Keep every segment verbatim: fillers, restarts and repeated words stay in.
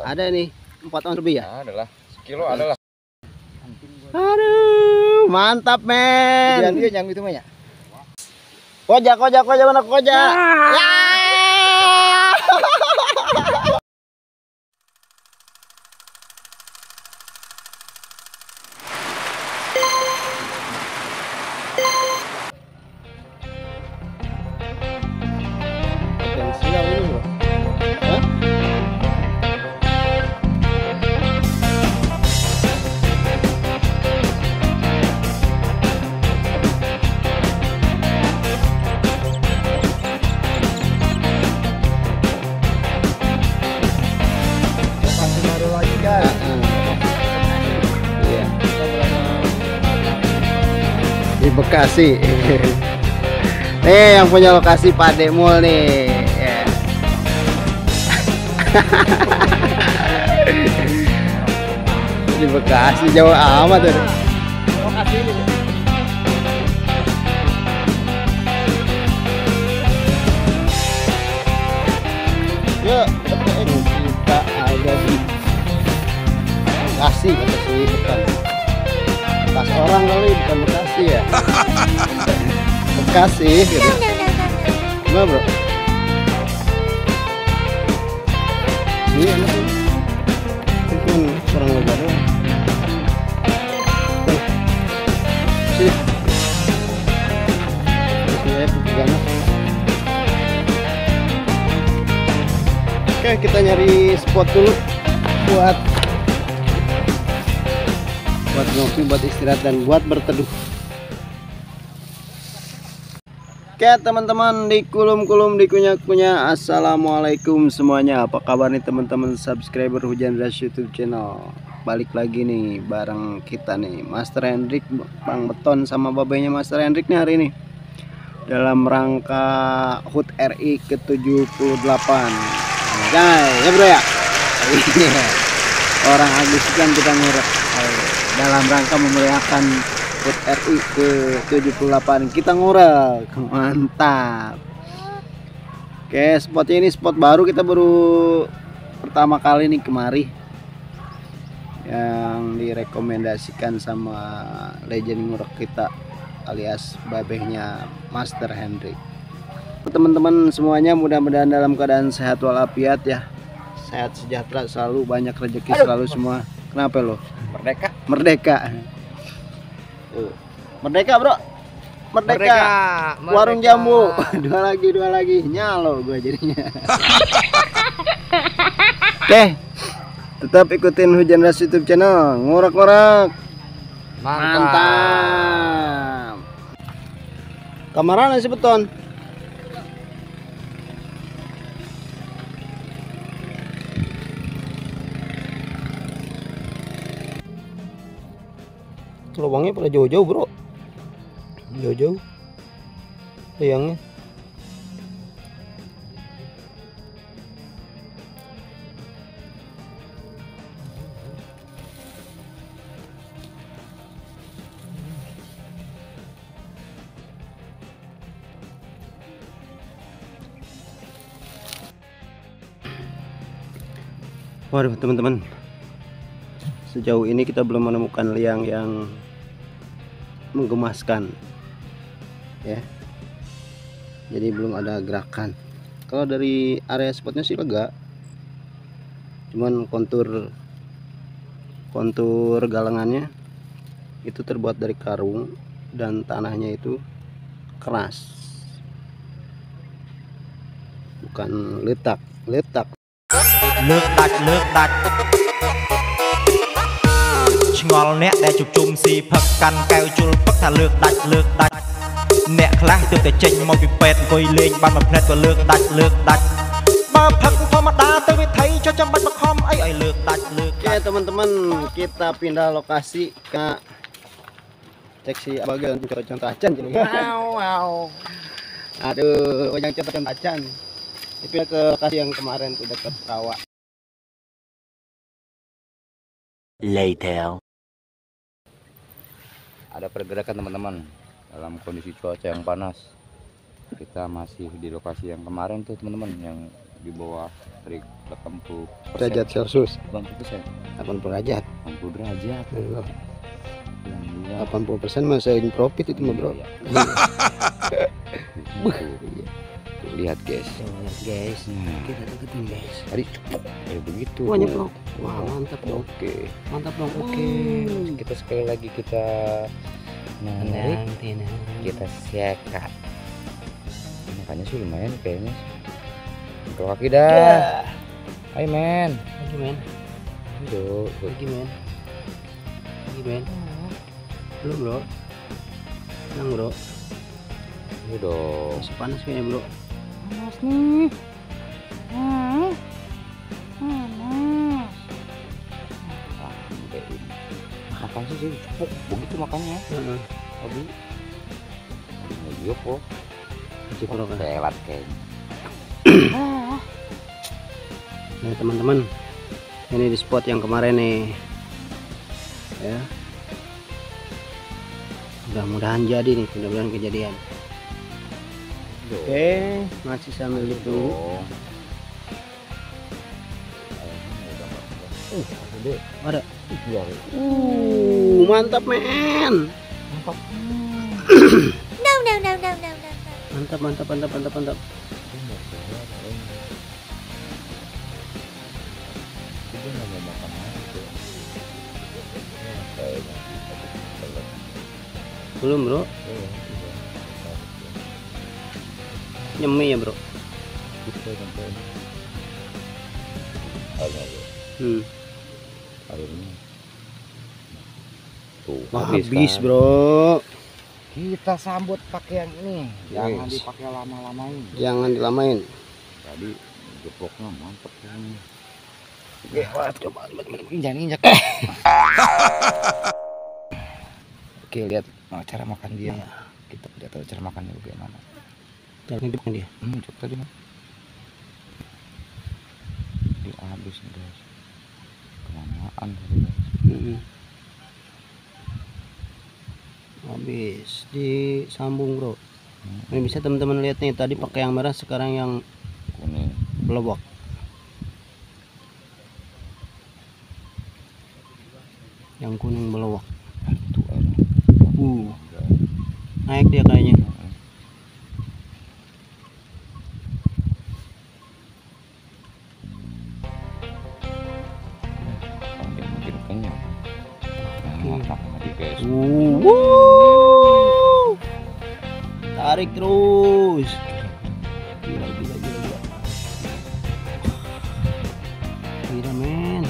Ada nih empat on lebih ya? Nah, adalah sekilo adalah. Aduh, mantap men. Dia yang itu mah ya. Koja, koja, koja, mana koja? Ya. Potensial ini bro. Hah? Iya. Di Bekasi. Nih yang punya lokasi Pak Demul nih. Ya. Di Bekasi jauh amat tuh. Lokasi ini. Yuk, kita ada di Bekasi kata si bukan Bekas orang kali, bukan Bekasi ya. Bekasi gitu. Gimana bro? Ini enak sih. Mungkin kurang lebar doang. Sini. Sini ya, ganas. Oke, kita nyari spot dulu buat buat ngopi, buat istirahat dan buat berteduh. Oke teman-teman, di kulum-kulum, di kunyah-kunyah, assalamualaikum semuanya. Apa kabar nih teman-teman subscriber Hujan Deras YouTube channel? Balik lagi nih bareng kita nih Master Hendrik, Bang Beton sama babenya Master Hendrik nih hari ini dalam rangka H U T R I ke tujuh puluh delapan. Nah, ya bro ya. Orang Agustusan kita ngurek dalam rangka memeriahkan H U T R I ke tujuh puluh delapan. Kita ngurek, mantap. Oke, spotnya ini spot baru, kita baru pertama kali nih kemari, yang direkomendasikan sama legend ngurek kita alias babehnya Master Hendrik. Teman-teman semuanya mudah-mudahan dalam keadaan sehat walafiat ya, sehat sejahtera selalu, banyak rezeki selalu semua. Kenapa lo? Merdeka. Merdeka. Uh. Merdeka bro. Merdeka. Merdeka. Warung jamu. Dua lagi, dua lagi. Nyalo gue jadinya. Oke. Tetap ikutin Hujan Deras YouTube channel. Ngorek-ngorek. Mantap. Mantap. Kamaran si Beton. Lubangnya pada jauh-jauh bro, jauh-jauh liangnya. Waduh teman-teman, sejauh ini kita belum menemukan liang yang menggemaskan ya, jadi belum ada gerakan. Kalau dari area spotnya sih lega, cuman kontur kontur galengannya itu terbuat dari karung dan tanahnya itu keras, bukan letak letak Lược đạch lược đạch Ngol nẹ để chụp chung si phật căn keo chul phật thà lược đạch lược đạch Nẹ khá từ từ chênh môi bị pet ngồi lên bàn mập nét của lược đạch lược đạch Ba phật thô mà đá tôi thấy cho chăm bắt bạc khom ấy ấy lược đạch lược đạch. Oke teman-teman, kita pindah lokasi ke cek si bagian contoh acan jadi. Wow, wow. Aduh, yang contoh acan. Pindah ke lokasi yang kemarin tuh dekat rawa. Later. Ada pergerakan teman-teman dalam kondisi cuaca yang panas. Kita masih di lokasi yang kemarin tuh teman-teman, yang di bawah trik delapan puluh Derajat Celcius. delapan puluh persen delapan puluh derajat. delapan puluh derajat. Loh, Alhamdulillah. delapan puluh persen mah sering profit itu mah, Bro. Iya. Buh. Tuh, lihat guys. Tuh, lihat guys. Nah, Kita deketin guys. tadi cepet kayak begitu. Banyak, tuh. Bro. Wah, mantap, Bro. Oke. Mantap, Bro. Oke. Kita sekali lagi kita narik, Tenang, tenang. kita sikat. Makanya sih lumayan kayaknya. Ke kaki dah. Hai men. Lagi, men. Aduh, Lagi, men. Lagi, men. Belum, Bro. Tenang, Bro. Aduh dong. Masih panas kayaknya, Bro. Panas nih. Hmm. Panas. Ah, bein. Makan sih sih cukup begitu makannya. Heeh. Tadi. Lagi apa? Masih, Bro, kan. Telat kayaknya. Nah, teman-teman. Ini di spot yang kemarin nih. Ya. Mudah-mudahan jadi nih, mudah-mudahan kejadian. Oke, masih sambil ditunggu. Uh, gede. Ada. Iya. Uh, mantap, men. Mantap. No, no, no, no, no, no, no. Mantap, mantap, mantap, mantap, mantap. Belum, Bro. Nyemi ya, Bro. Hmm. Tuh, Wah, habis, habis, kan? Bro. Kita sambut pakai yang ini. Jangan Yes. dipakai lama-lamain. Jangan dilamain. Tadi jeploknya mantap kan. Oke, wah, coba, coba, coba. Jangan injak. Oke, lihat oh, cara makan dia. Kita tidak tahu cara makannya bagaimana. Jangan hidupnya dia. Hmm, coba tadi mah. Dia habis nih guys. Kelamaan tadi guys. Hmm. Habis disambung, Bro. Hmm, Ini bisa teman-teman lihat nih, tadi pakai yang merah, sekarang yang kuning. belobok. Yang kuning belobok. Tuh ada. Uh, naik dia kayaknya. Sambil makin kenyang. Nah, makan lagi guys. Uh, wuh. Tarik terus. Gila, gila, gila, gila. Gila, men.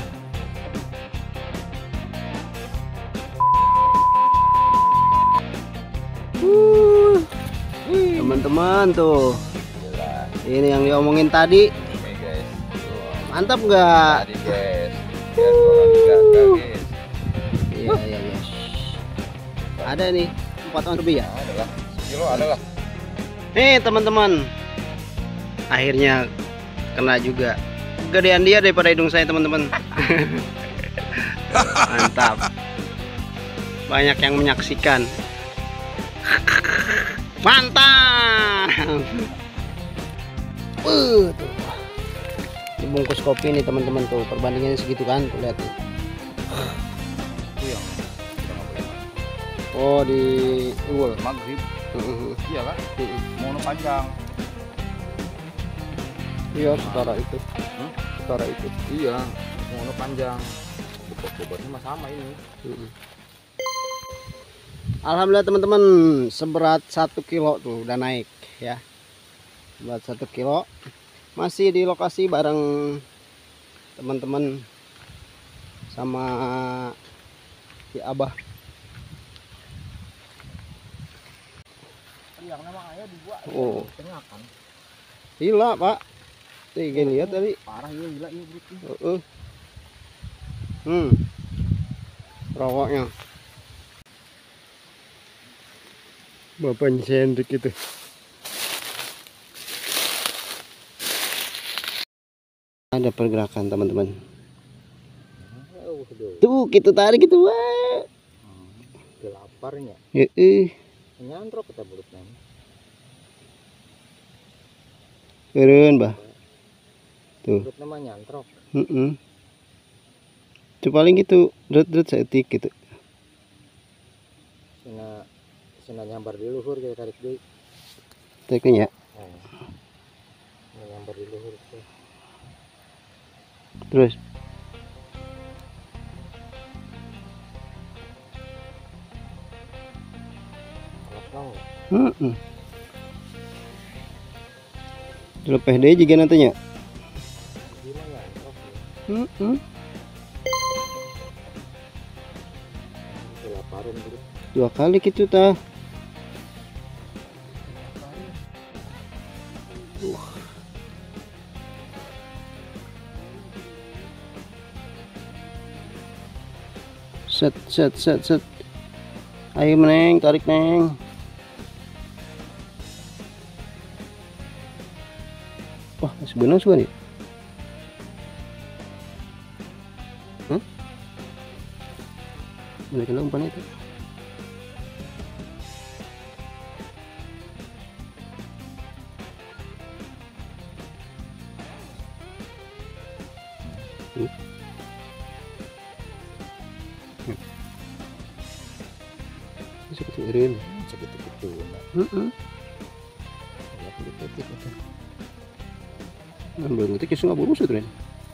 Uh. Teman-teman tuh. Ini yang diomongin tadi. Oke guys. Mantap nggak? Tadi guys. Lihat orang juga guys. Iya, iya, iya. Ada nih empat on lebih ya. Ada lah. Sekilo ada lah. Nih teman-teman, akhirnya kena juga. Gedean dia daripada hidung saya, teman-teman. Mantap. Banyak yang menyaksikan. Mantap. Uh, tuh. Dibungkus kopi nih teman-teman tuh. Perbandingannya segitu kan, tuh lihat. Tuh. Itu yang kita nggak boleh makan. Oh, di Uwul. Maghrib. Heeh. Iya kan? Mono panjang. Iya, setara itu. Hmm? Setara itu. Iya. Mono panjang. Bobot-bobotnya mah sama ini. Mm-mm. Alhamdulillah teman-teman, seberat satu kilo tuh udah naik ya. Seberat satu kilo. Masih di lokasi bareng teman-teman sama si Abah. Yang nama ayah dibuat. Oh, Tengah kan. gila Pak. Nih lihat tadi. Parah ya gila ini gitu. Uh-uh. Hmm. Rokoknya. Bapaknya si Hendrik itu. Ada pergerakan teman-teman. Tuh kita tarik itu wah. Kelaparnya. Heeh. Nyantrok kita bulutnya. Keren bah. Tuh. Belut namanya antrok. Heeh. Itu paling gitu, dret-dret seetik gitu. Sina sina nyambar di luhur kayak tarik deui. Teknya. Nah. Sina nyambar di luhur tuh. Terus Alat nong. heeh. Lepeh deui jiga nantinya. Gimana antrok? Heeh. Kelaparan gitu. Dua kali gitu tah. Set set set set. Ayo Neng, tarik Neng. Wah, masih benang semua nih. Hah? Boleh kena umpan itu. Hmm. Hmm. Bisa ketirin. Segitu-gitu. Heeh. Ya petik itu. Belum ngerti kisah nggak burus itu Ren.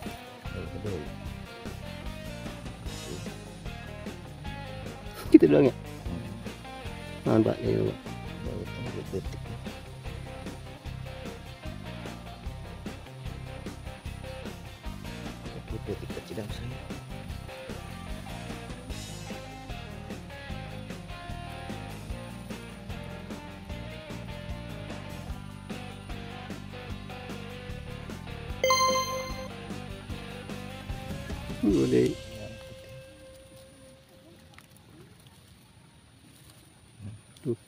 Gitu doang ya. Nah, Pak, ya Pak. Detik. Detik kecil saya. Udah. Tuh.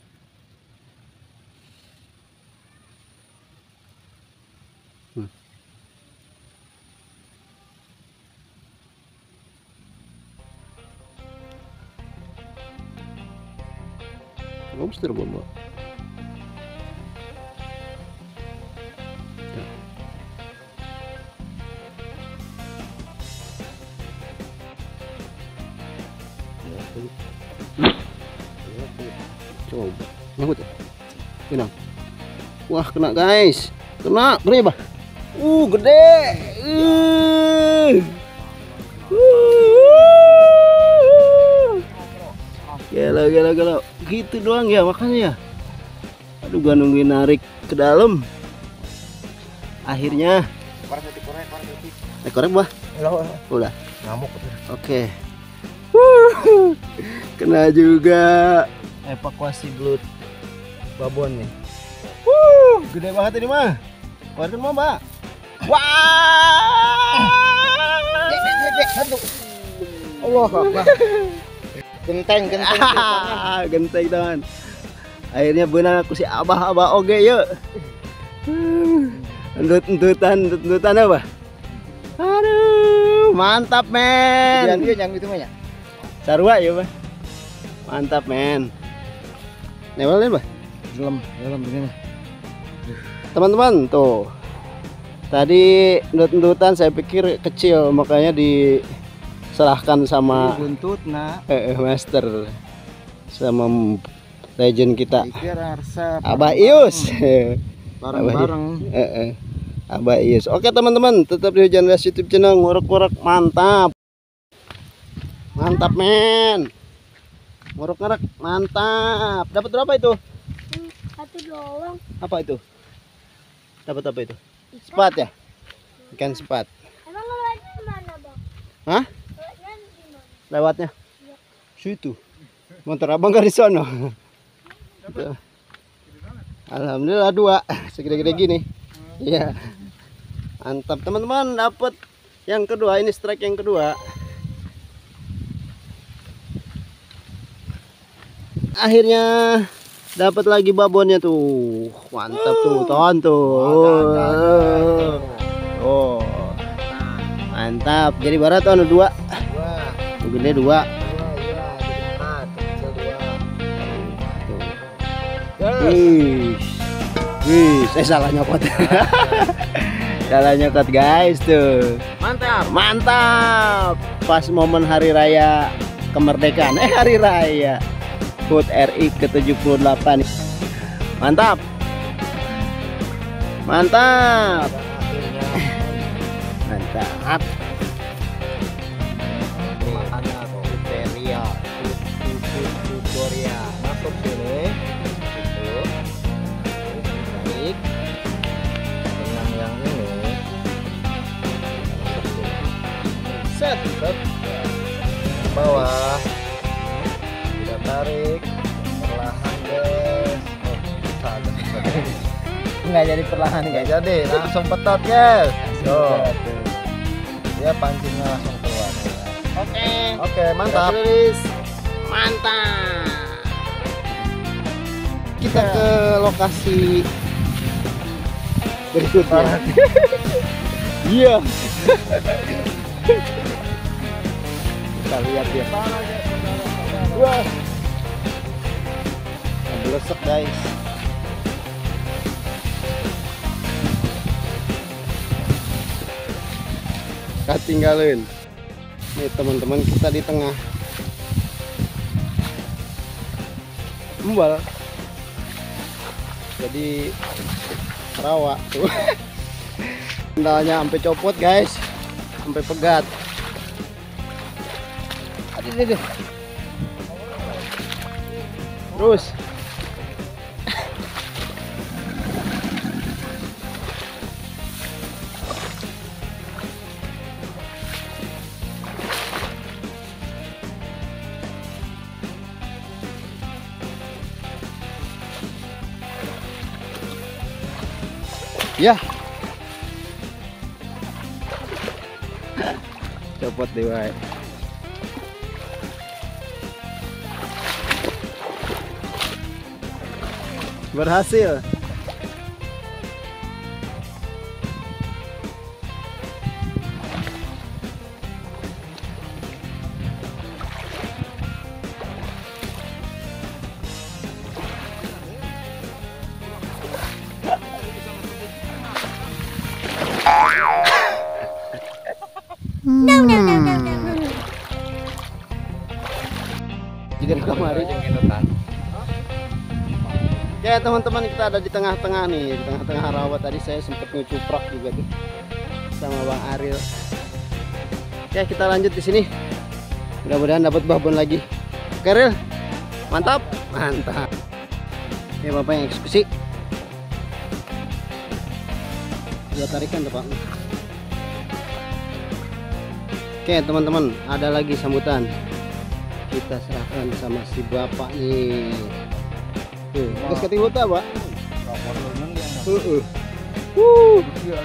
Hmm. Lobster bomba. Coba nyangkut ya, kena. Wah kena guys, kena gede bah. Uh gede. Uh. Uh. Gila gila gila. Gitu doang ya makanya ya. Aduh gua nungguin narik ke dalam. Akhirnya. Korek detik korek korek detik. Eh korek bah. Udah. Ngamuk. Oke. Wuh, kena juga. Evakuasi belut babon nih. Wuh, gede banget ini mah. Keluarkan mau mbak. Wah. Allah Akbar. Genteng genteng. Ah, genteng tangan. Akhirnya benar aku si abah-abah oge yuk. Entut-entutan, entut-entutan apa? Aduh, mantap men. Yang dia yang itu mah ya. Sarua ya, Bah. Mantap, men. Newalin, Bah. Dalam dalam begini. Teman-teman, tuh. Tadi entut-entutan saya pikir kecil, makanya diserahkan sama Buntut nah. eh, master sama legend kita. Pikir harsa Abah Ius. bareng-bareng. Eh, eh. Abah Ius. Oke, teman-teman, tetap di Hujan Ras YouTube channel ngorok-ngorok mantap. Mantap, men. Ngorok-ngorok mantap. Dapat berapa itu? Satu doang. Apa itu? Dapat apa itu? Sepat ya? Ikan sepat. Emang lewatnya mana bang? Hah? Lewatnya di mana? Lewatnya? Iya. Situ. Motor abang gak di sono. Tuh. Alhamdulillah dua. Segede-gede gini. Iya. Mantap teman-teman, dapat yang kedua. Ini strike yang kedua. Akhirnya dapat lagi babonnya tuh. Mantap tuh, ton tuh. Oh. Mantap. Jadi barat tuh dua. Wah, Tuh gede dua. dua ya, jadi empat, kecil dua. Wih. Wih, saya salah nyopot. Jalannya nyokot guys tuh. Mantap. Mantap. Pas momen hari raya kemerdekaan. Eh hari raya H U T R I ke tujuh puluh delapan. Mantap. Mantap. Mantap. Makanya tutorial, tutorial masuk sini, itu baik. Dengan yang ini, masuk sini. Set, set, ke bawah. Kita tarik, perlahan guys. Oh, bisa, bisa. Nggak jadi perlahan Nggak guys. jadi, langsung petot guys. Tuh, dia pancingnya langsung keluar. Oke. Oke, mantap. Tulis. Mantap. Kita ke lokasi berikutnya. Iya. Kita lihat dia. Wah. Belesek guys. Kita tinggalin. Nih teman-teman, kita di tengah embal. Jadi rawa tuh. Sendalnya sampai copot guys, sampai pegat. Aduh, aduh, aduh. Terus ya, copot deh wae. Berhasil. No, no, no, no, no, no. Jika kemarin. Ya teman-teman, kita ada di tengah-tengah nih, di tengah-tengah rawa. Tadi saya sempat ngecuprak juga tuh sama Bang Ariel. Ya kita lanjut di sini. Mudah-mudahan dapat babon lagi. Oke Ariel, mantap, mantap. Ya bapak yang eksekusi. Dua tarikan tuh Pak. Oke teman-teman, ada lagi sambutan. Kita serahkan sama si bapak nih. Tuh, terus keting huta, Pak. Heeh. Wuh.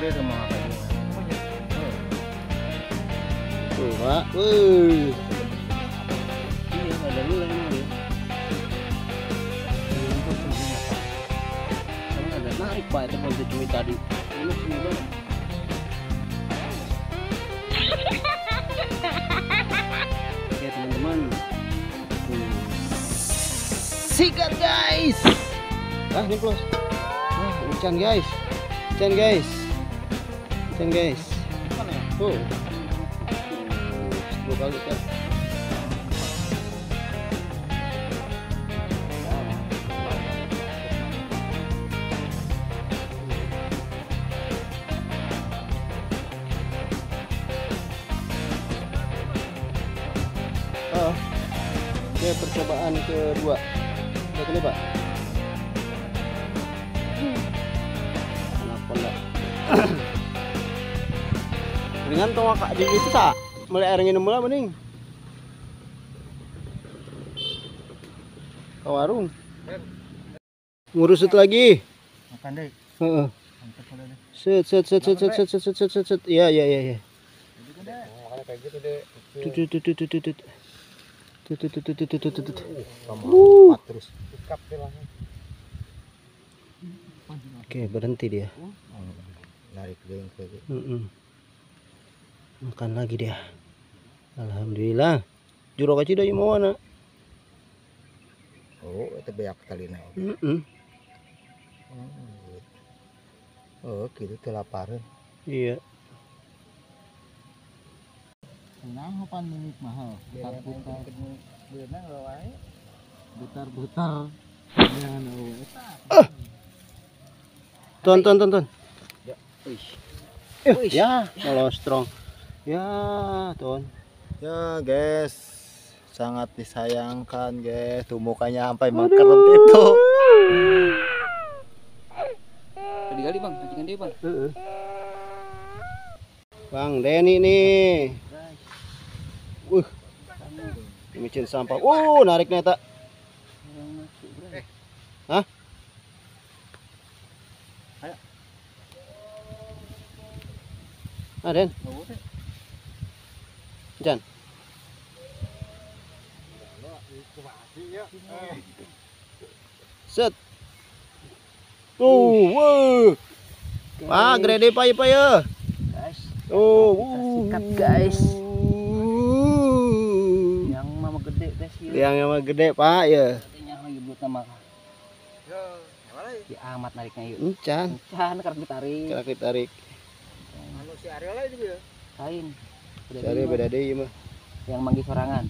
Tuh, Pak. Wuh. Iya, ada lula ini ya. Karena ada naik, Pak, itu posisi cumi tadi. Ini cumi banget. Oke, teman-teman. Sikat guys. Ah, ini plus. Wah, ikan guys. Ikan guys. Ikan guys. Tuh. Dua kali kan. Oh. Oke, percobaan kedua. Lihat ini Pak. Kenapa enggak? Dengan tong kak di itu sa, mulai air minum mula mending. Ke warung. Ngurusut lagi. Makan deh. Heeh. Set set set set set set set set set set set. Iya iya iya iya. Kayak gitu deh. Tut tut tut tut tut tut. Tut tut tut tut tut tut tut. Empat terus. Sikap deh langsung. Oke, berhenti dia. Narik dulu ke itu. Mm-mm. Makan lagi dia. Alhamdulillah. Juro kecil dari mana? Oh, itu banyak kali naik. Mm-mm. Oh, gitu kelaparan. Iya. Nah, pan menit mahal. Putar-putar. Beunang wae. Putar-putar. Jangan wae. Ton ton ton ton. Ya, wih. Eh, ya, kalau strong. Ya, ton. Ya, guys. Sangat disayangkan, guys. Tuh mukanya sampai mengkerut itu. Kali bang, majikan dia bang. Heeh. Bang Denny nih. Wih. Micin sampah. Uh, narik neta. Hah? Ayo. Ah, Den. Jan. Set. Tuh, wuh. Pak, gede pak ya pak ya. Guys, Oh, sikat, guys. Yang mama gede guys ya. Yang mah gede pak ya. Katanya lagi belut nama. Ya amat nariknya yuk. Encan. Can karena ditarik. Kita kita tarik. Anu si Ariel aja juga. Kain. Cari beda deh mah. Yang manggil sorangan.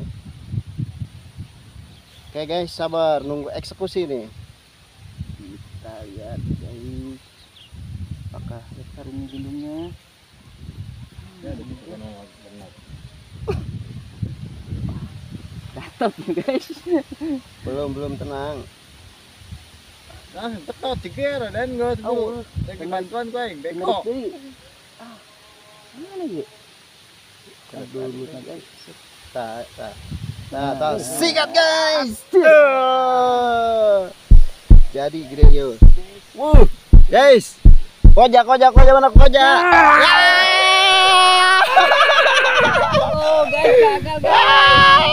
Oke guys, sabar nunggu eksekusi nih. Kita lihat guys. Apakah besar ini lindungnya? Gatot nih guys. Belum belum tenang. Nah, betul cikir dan enggak Oh, lagi bantuan gue yang beko. Ah, mana ya? Aduh, belutnya guys. Tak tak. Nah, tak sikat guys. Tuh. Jadi gede yo. Wuh, guys. Koja koja koja mana koja? Ya. Oh guys, gagal guys.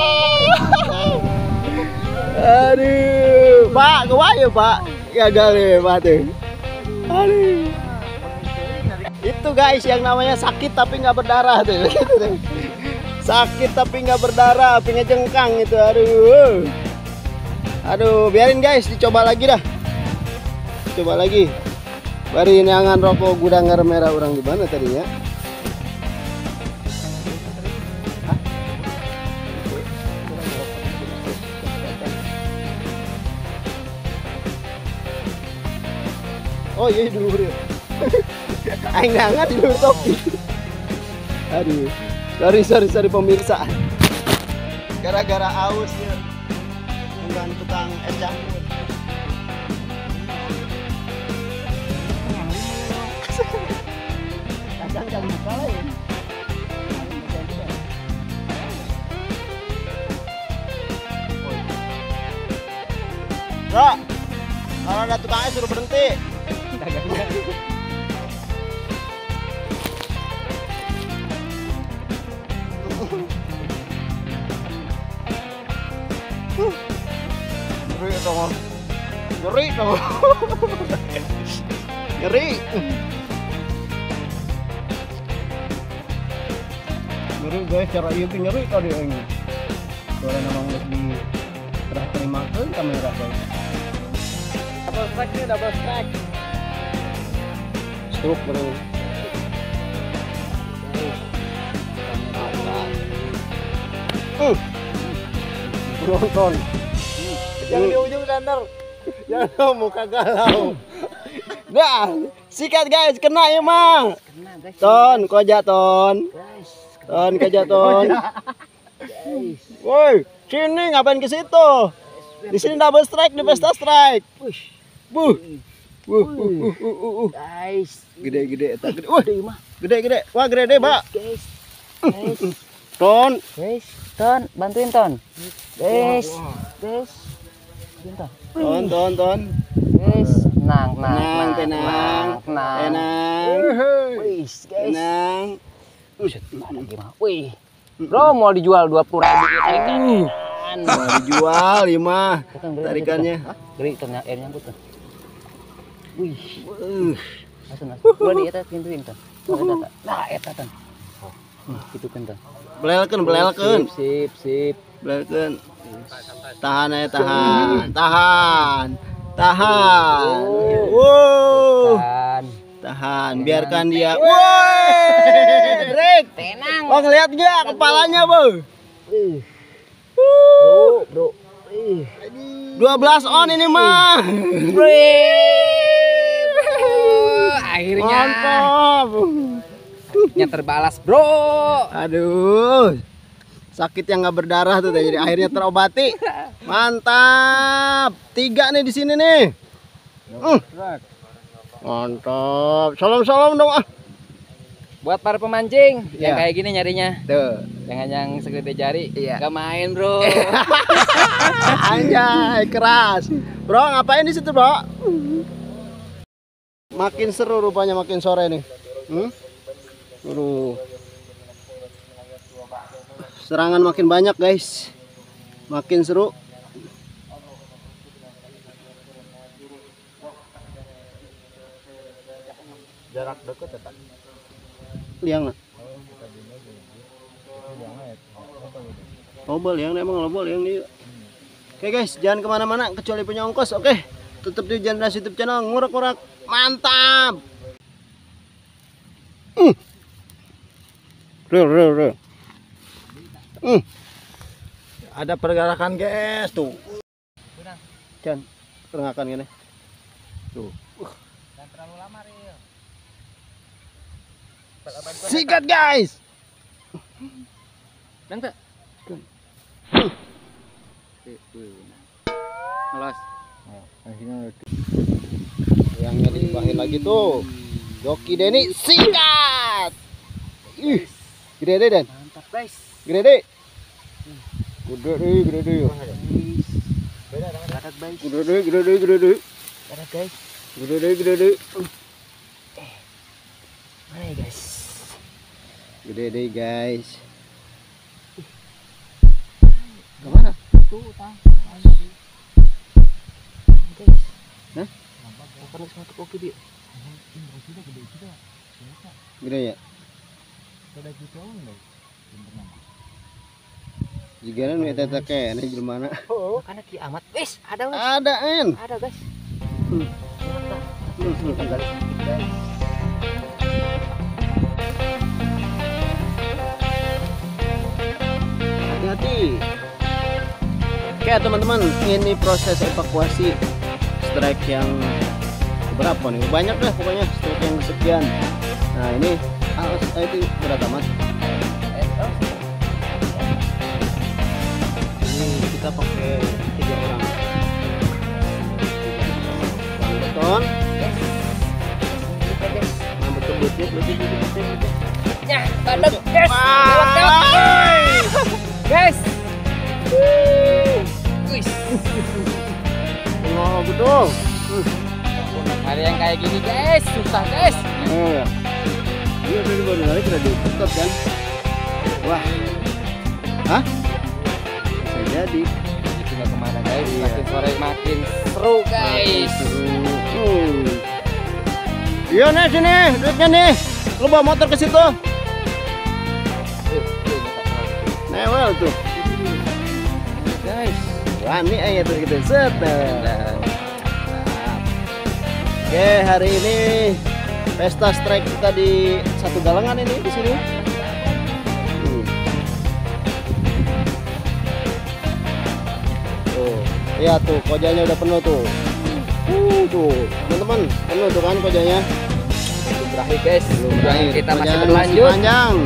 Aduh, Pak, kewayo Pak. Gagal ya Pak tuh. Aduh. Itu guys yang namanya sakit tapi nggak berdarah tuh. Gitu tuh. Sakit tapi nggak berdarah, apinya jengkang itu. Aduh. Aduh, biarin guys, dicoba lagi dah. Coba lagi. Bari neangan rokok gudang merah orang di mana tadinya? Oh iya dulu bro. Aing neangan di luar topi. Aduh. Sorry sorry sorry pemirsa. Gara-gara aus ya. Bukan tukang es campur. Kadang kali lain. Bro, kalau ada tukang es suruh berhenti. Ngeri dong. Ngeri dong. Ngeri. Ngeri guys, cara iya nyeri tadi ini. Soalnya memang lebih terah terima ke kamera guys. Double strike nih, double strike. Stroke bro. Uh. Nonton. Yang di ujung sandar. Yang muka galau. Nah, sikat guys, kena ya mah. Kena guys. Ton, koja ton. Guys. Ton, koja ton. Guys. Woi, sini ngapain ke situ? Di sini double strike, di pesta strike. Push. Buh. Wuh, uh, uh, uh, uh, uh. Guys. Gede-gede eta gede. Wah, Gede mah. gede-gede. Wah, gede, Pak. Guys. Guys. Ton. Guys. Ton, bantuin Ton. Guys. Guys. Bantuin Ton. Ton, ton, ton. Guys, tenang, Tenang, tenang. tenang. Tenang. Wih, guys. Tenang. Buset, ada gimana? Wih. Bro, mau dijual dua puluh ribu tarikan. Mau dijual lima tarikannya. Geri ternyata air nyangkut tuh. Wih. Uh. Langsung langsung. Gua di atas pintuin tuh. Nah, eta tuh. Hmm, gitu kan tuh. Belelkeun, belelkeun. Sip, sip. Belelkeun. Tahan ya, tahan. Tahan. Tahan. Wow. Tahan. Tahan, biarkan dia. Woi, Drek. Tenang. Oh, ngeliat gak kepalanya, Bu? Bro, bro. Ih. dua belas on ini mah. Akhirnya Mantap. nya terbalas, Bro. Aduh. Sakit yang nggak berdarah tuh jadi akhirnya terobati. Mantap. Tiga nih di sini nih. Uh. Mantap. Salam-salam dong ah. Buat para pemancing yang Iya. kayak gini nyarinya. Tuh. Jangan yang segede jari. Iya. Gak main, Bro. Anjay, keras. Bro, ngapain di situ, Bro? Makin seru rupanya makin sore nih. Hmm? Aduh. Serangan makin banyak, guys. Makin seru. Jarak dekat ya, Pak. Liang nak. Lobol yang emang lobol yang di. Oke guys, jangan kemana-mana kecuali punya ongkos. Oke, tetap di Hujan Deras YouTube channel. Ngurak-ngurak, mantap. Hmm. Real, real, real. Hmm. Ada pergerakan, guys, tuh. Jangan perengahkan gini. Tuh. Jangan terlalu lama, Ril. Sikat guys. Dan tak? Alas. Yang dibahin lagi tuh. Joki Denny sikat. Ih, gede deh Dan. Mantap, guys. Gede deh. Gede deh, gede deh. Darat, guys. Gede deh, gede deh, gede deh. Darat, guys. Gede deh, gede deh. Mana ya, guys? Gede deh guys. Kemana? Tuh, tang. Guys. Hah? Karena semua tuh oke dia. Gede ya? Jika nih tete kene gimana? Oh, karena kiamat. Wis, ada, wis. Ada en. Ada, guys. Hmm. Hmm, hmm, hmm. Hati-hati. Oke teman-teman, ini proses evakuasi strike yang berapa nih? Banyak lah pokoknya strike yang sekian. Nah ini ah, itu berat amat. Ini kita pakai tiga orang. Bang beton. Nah betul betul betul betul betul. Ya, bandel, guys. Lewat, lewat, guys. Guys. Wis. Oh betul. Hari yang kayak gini, guys, susah, guys. Oh ya. Iya tadi baru lari kena dipetot kan. Wah. Hah? Bisa jadi. Tinggal kemana, guys? Makin sore makin seru, guys. Seru. Hmm. Iya nih sini, duitnya nih. Lu bawa motor ke situ. Newel tuh. Guys. Wani aja tuh gitu. Set. Oke, hari ini pesta strike kita di satu galangan ini di sini. Hmm. Tuh, iya tuh kojanya udah penuh tuh. Uh, tuh, teman-teman, penuh tuh kan kojanya. Belum berakhir, guys. Belum berakhir. Kita masih Kojanya berlanjut. panjang.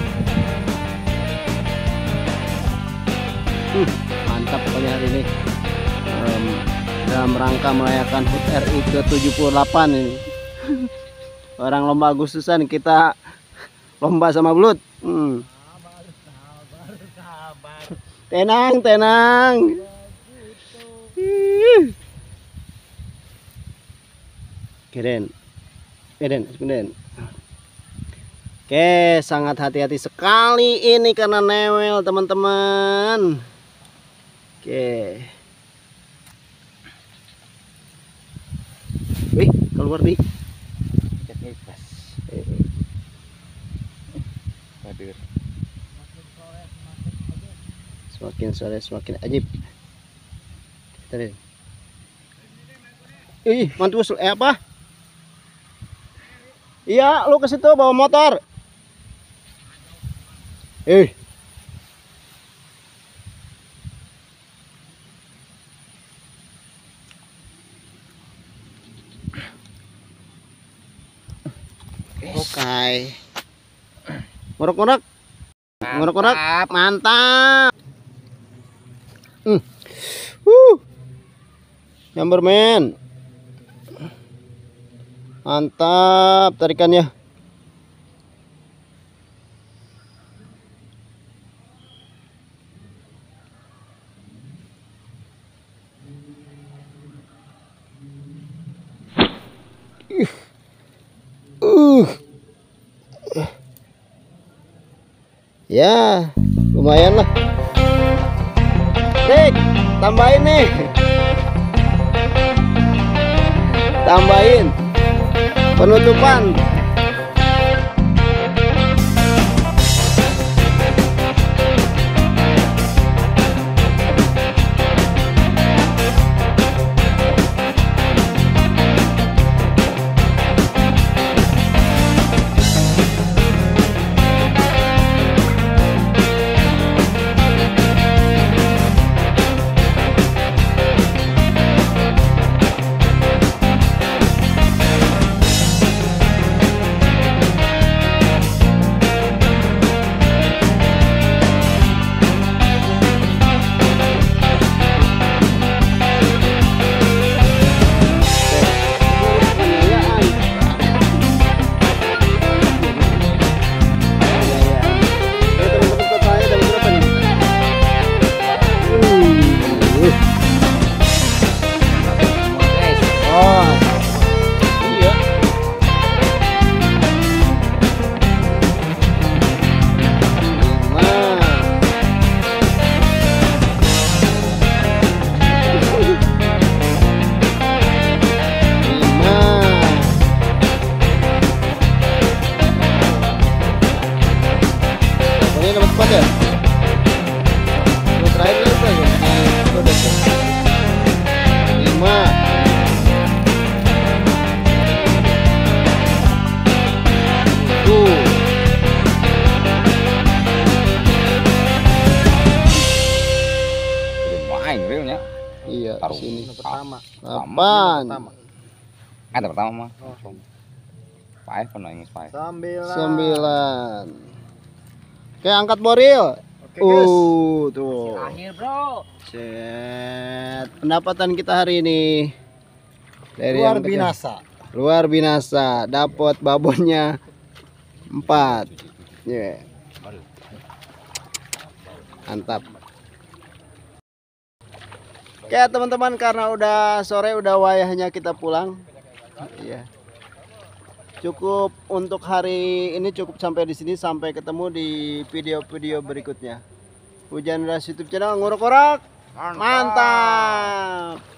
Hmm, mantap pokoknya hari ini. Um, dalam rangka merayakan H U T R I ke tujuh puluh delapan ini. Orang lomba Agustusan, kita lomba sama belut. Hmm. Tenang, tenang. Keren. Keren, keren. Oke, sangat hati-hati sekali ini karena newel, teman-teman. Oke. Wih, keluar nih. Waduh. Semakin sore semakin ajib. Tadi. Ih, mantus eh apa? Iya, lu ke situ bawa motor. Eh. Oke. Ngorok-ngorok. Ngorok-ngorok. Mantap. Hmm. Uh. Nyamberman. Mantap tarikannya. Uh. Ya, lumayan lah. Dik, tambahin nih. Tambahin penutupan. Ya? Terus terakhir berapa ya? Itu udah lima. Tuh. Main realnya. Iya, Taruh. sini. Pertama. Delapan. Ada pertama mah. Five pernah ingat five. Sembilan. Sembilan. Oke, angkat boril. Oke, guys. Uh, tuh. Akhir, Bro. Set. Pendapatan kita hari ini dari Luar yang binasa. Luar binasa. Dapat babonnya empat. Ya. Yeah. Mantap. Oke, teman-teman, karena udah sore, udah wayahnya kita pulang. Iya. Cukup untuk hari ini, cukup sampai di sini. Sampai ketemu di video-video berikutnya. Hujan Deras YouTube channel, ngorok-ngorok. Mantap.